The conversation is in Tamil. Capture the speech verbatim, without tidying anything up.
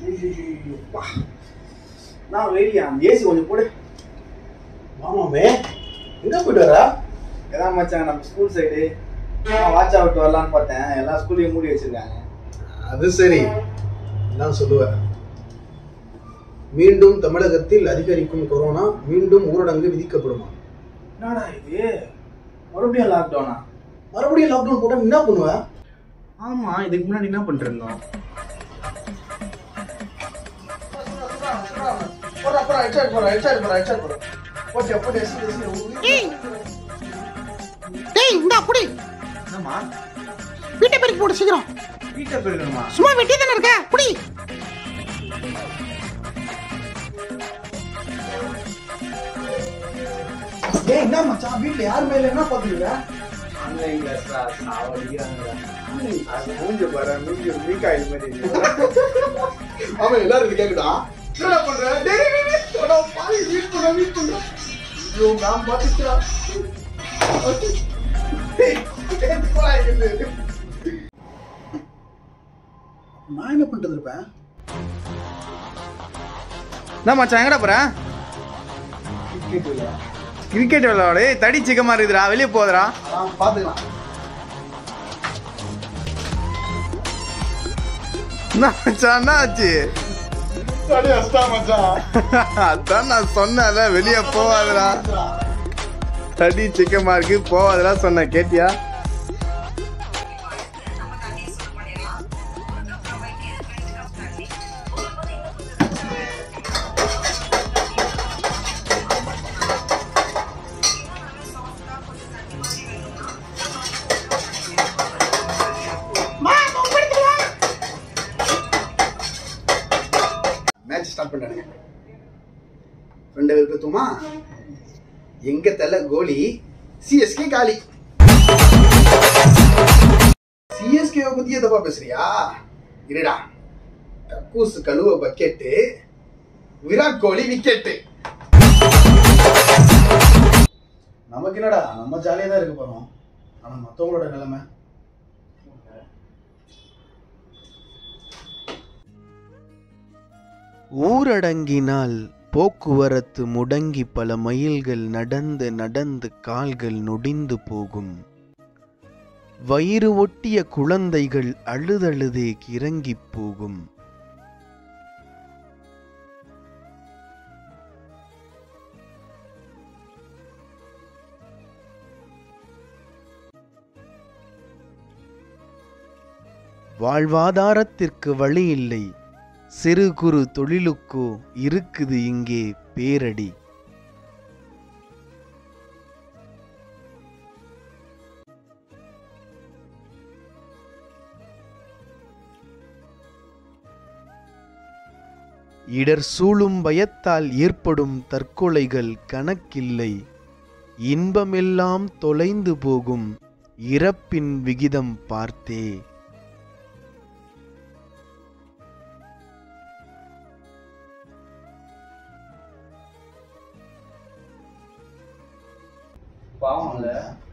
நான் வெயிலியா ஏசி கொஞ்சம் போடு. மாமாமே எங்க போயிட்டு வரா? எதான் மச்சான் நம்ம ஸ்கூல் சைடு வாட்ச் அவுட் வரலான்னு பார்த்தேன். எல்லா ஸ்கூலையும் மூடி வச்சிருக்காங்க. அது சரி, நான் சொல்லுவேன். மீண்டும் தமிழகத்தில் அதிகரிக்கும் கொரோனா, மீண்டும் ஊரடங்கு விதிக்கப்படுமா? என்னடா இது, மறுபடியும் லாக்டவுனா? மறுபடியும் லாக்டவுன் போட்டா என்ன பண்ணுவ? ஆமா, இதுக்கு முன்னாடி என்ன பண்ணிட்டு இருந்தோம்? என்னம்மா வீட்டை பெருக்கி போடு சீக்கிரம். வீட்டை பெருக்கணுமா? சும்மா வெட்டி தானே இருக்க, புடி. ஏய் என்ன மச்சான், வீட்ல யார் மேல என்ன பாத்துக்கிற? ஆன்லைன் கிளாஸ்ல சாவடிக்கிறாங்கடா. அது மூஞ்ச பாரு, மூஞ்ச மீகாயில் மாதிரி. அவன் எல்லாரும் கேக்குடா. என்ன பண்ற? டேய் டேய் டேய், அட பாவி, வீட் பண்ண வீட் பண்ண. ஐயோ நான் பாத்துச்சா. நான் என்ன பண்றது இருப்பேன்? என்ன மச்சான் எங்கடா போற? கிரிக்கெட் விளையாடு. தடி சிக்கமா இருக்குதுடா, வெளியே போதுடா. பாத்துக்கலாம். என்ன மச்சான் என்ன ஆச்சு? அதான் நான் சொன்னேன்ல வெளியே போவாதுடா, தடி சிக்கமா இருக்கு போவாதுடா சொன்னேன், கேட்டியா? மேட்ச் ஸ்டார்ட் பண்ணாங்க. ரெண்டு பேர் பத்துமா? எங்க தல கோலி சிஎஸ்கே காலி. சிஎஸ்கே பத்தியே தப்பா பேசுறியா? இருடா, கக்கூஸ் கழுவ பக்கெட்டு, விராட் கோலி விக்கெட்டு. நமக்கு என்னடா, நம்ம ஜாலியா தான் இருக்க போறோம். ஆனா மத்தவங்களோட நிலைமை ஊரடங்கினால் போக்குவரத்து முடங்கி பல மைல்கள் நடந்து நடந்து கால்கள் நொடிந்து போகும். வயிறு ஒட்டிய குழந்தைகள் அழுதழுதே கிறங்கி போகும். வாழ்வாதாரத்திற்கு வழி இல்லை, சிறு குறு தொழிலுக்கோ இருக்குது இங்கே பேரடி. இடர் சூழும் பயத்தால் ஏற்படும் தற்கொலைகள் கணக்கில்லை. இன்பமெல்லாம் தொலைந்து போகும் இறப்பின் விகிதம் பார்த்தே. பாவம்ல